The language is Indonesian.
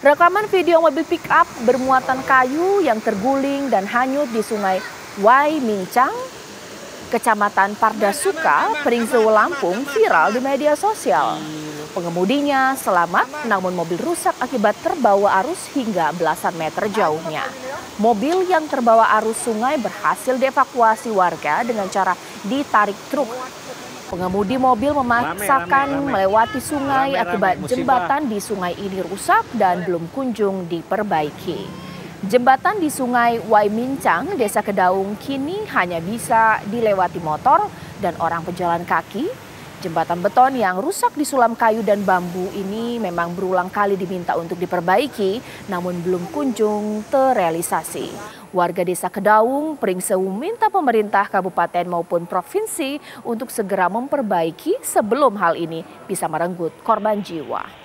Rekaman video mobil pick-up bermuatan kayu yang terguling dan hanyut di Sungai Wai Mincang, Kecamatan Pardasuka, Pringsewu, Lampung viral di media sosial. Pengemudinya selamat, namun mobil rusak akibat terbawa arus hingga belasan meter jauhnya. Mobil yang terbawa arus sungai berhasil dievakuasi warga dengan cara ditarik truk. Pengemudi mobil memaksakan melewati sungai akibat jembatan di sungai ini rusak dan belum kunjung diperbaiki. Jembatan di Sungai Wai Mincang, Desa Kedaung kini hanya bisa dilewati motor dan orang pejalan kaki. Jembatan beton yang rusak disulam kayu dan bambu ini memang berulang kali diminta untuk diperbaiki, namun belum kunjung terrealisasi. Warga Desa Kedaung, Pringsewu minta pemerintah kabupaten maupun provinsi untuk segera memperbaiki sebelum hal ini bisa merenggut korban jiwa.